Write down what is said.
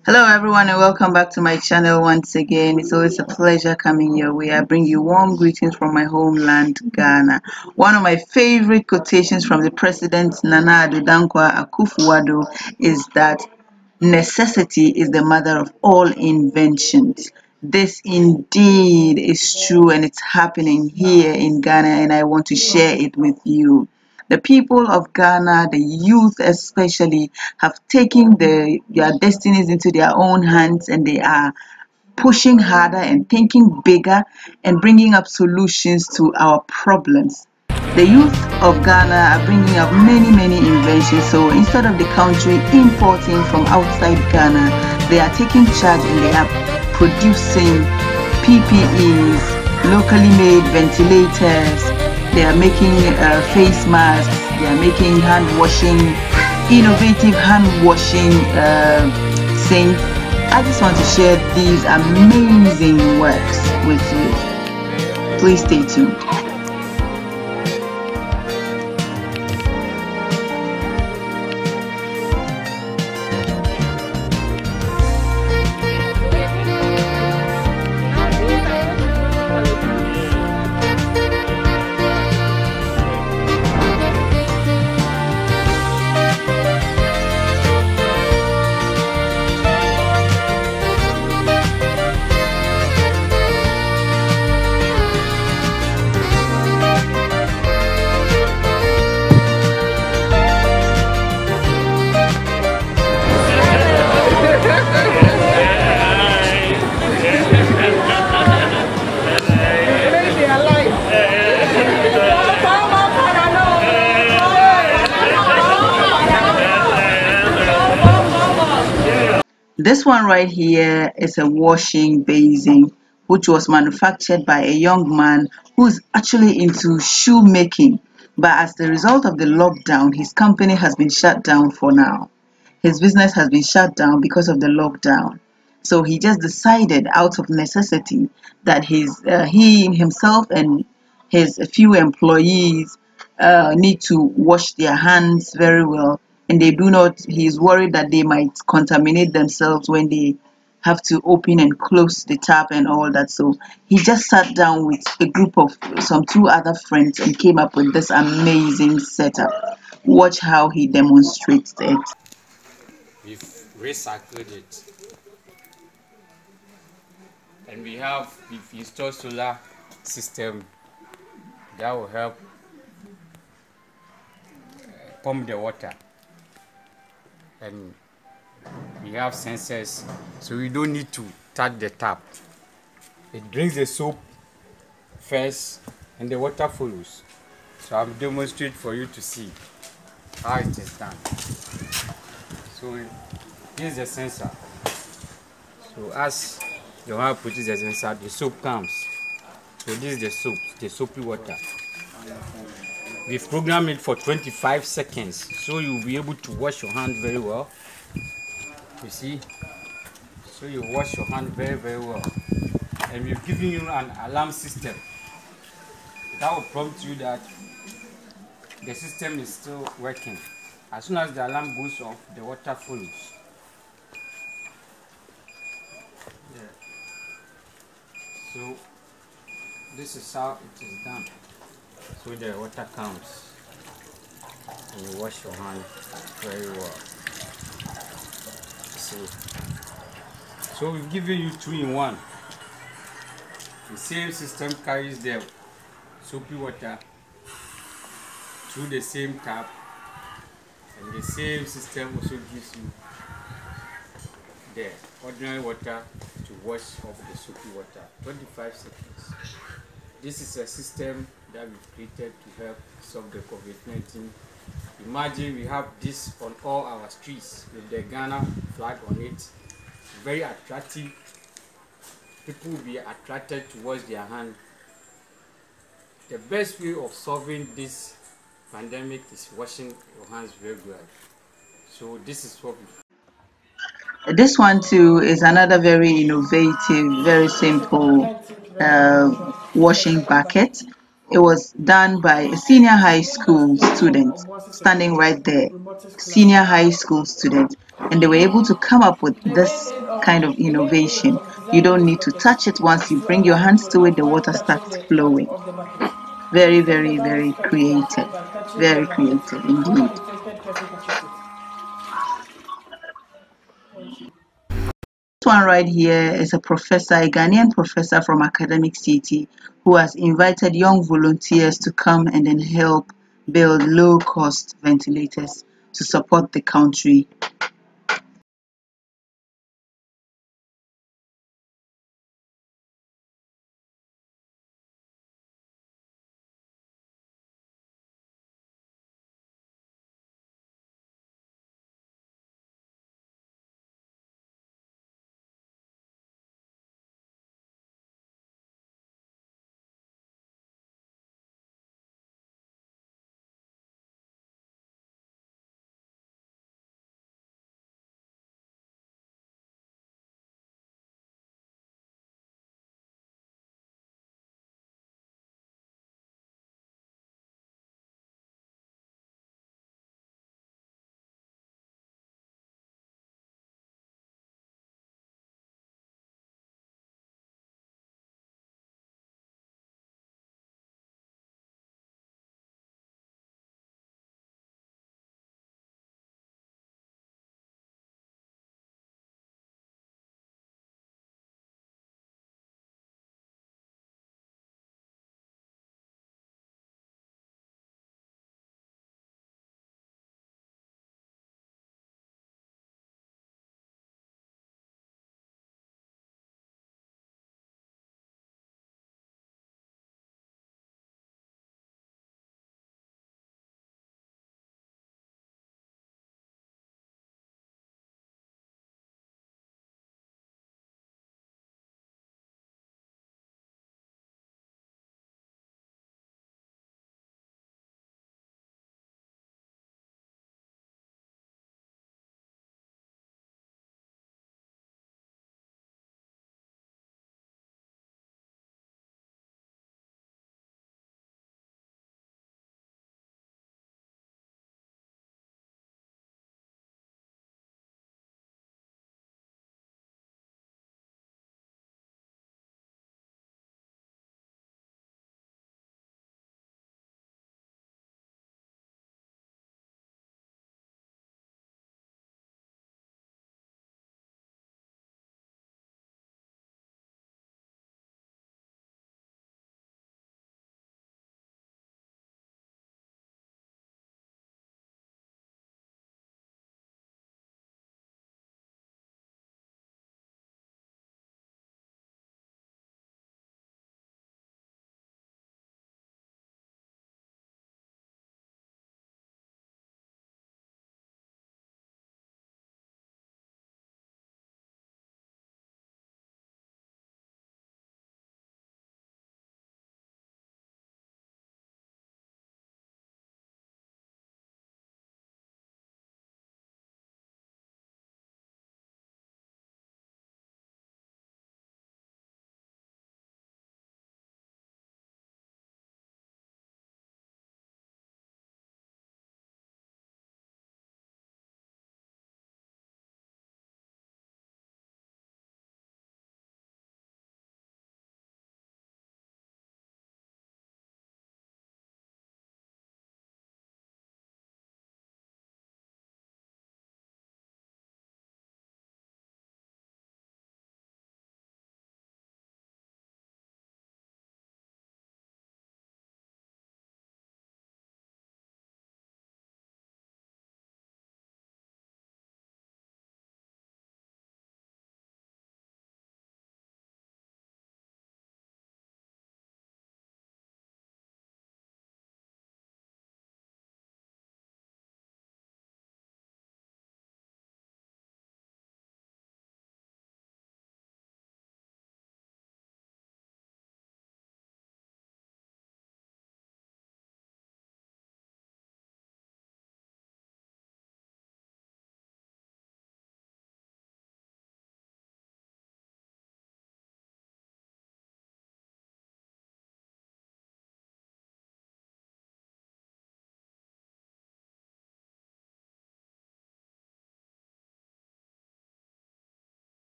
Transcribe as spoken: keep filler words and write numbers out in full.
Hello everyone and welcome back to my channel once again. It's always a pleasure coming your way. I bring you warm greetings from my homeland, Ghana. One of my favorite quotations from the President Nana Addo Dankwa Akufo-Addo is that necessity is the mother of all inventions. This indeed is true and it's happening here in Ghana, and I want to share it with you. The people of Ghana, the youth especially, have taken the, their destinies into their own hands, and they are pushing harder and thinking bigger and bringing up solutions to our problems. The youth of Ghana are bringing up many, many inventions. So instead of the country importing from outside Ghana, they are taking charge and they are producing P P Es, locally made ventilators. They are making uh, face masks. They are making hand washing, innovative hand washing uh, sinks. I just want to share these amazing works with you. Please stay tuned. This one right here is a washing basin which was manufactured by a young man who's actually into shoemaking. But as the result of the lockdown, his company has been shut down for now. His business has been shut down because of the lockdown. So he just decided out of necessity that his uh, he himself and his few employees uh, need to wash their hands very well, and they do not. He's worried that they might contaminate themselves when they have to open and close the tap and all that. So he just sat down with a group of some two other friends and came up with this amazing setup. Watch how he demonstrates it. We've recycled it, and we have we've installed solar system that will help uh, pump the water, and we have sensors, so we don't need to touch the tap. It brings the soap first and the water follows. So I'll demonstrate for you to see how it is done. So this is the sensor. So as the one puts the sensor, the soap comes. So this is the soap, the soapy water. We've programmed it for twenty-five seconds, so you'll be able to wash your hand very well. You see? So you wash your hand very, very well. And we've given you an alarm system that will prompt you that the system is still working. As soon as the alarm goes off, the water follows. Yeah. So this is how it is done. So the water comes and you wash your hand very well. See. So we've given you two in one. The same system carries the soapy water through the same tap, and the same system also gives you the ordinary water to wash off the soapy water. twenty-five seconds. This is a system that we've created to help solve the COVID nineteen. Imagine we have this on all our streets with the Ghana flag on it. Very attractive. People will be attracted to wash their hand. The best way of solving this pandemic is washing your hands regularly. So this is what we This one too is another very innovative, very simple uh, washing bucket. It was done by a senior high school student standing right there. senior high school students, and they were able to come up with this kind of innovation. You don't need to touch it. Once you bring your hands to it, the water starts flowing. Very, very, very creative. Very creative indeed. This one right here is a professor, a Ghanaian professor from Academic City, who has invited young volunteers to come and then help build low-cost ventilators to support the country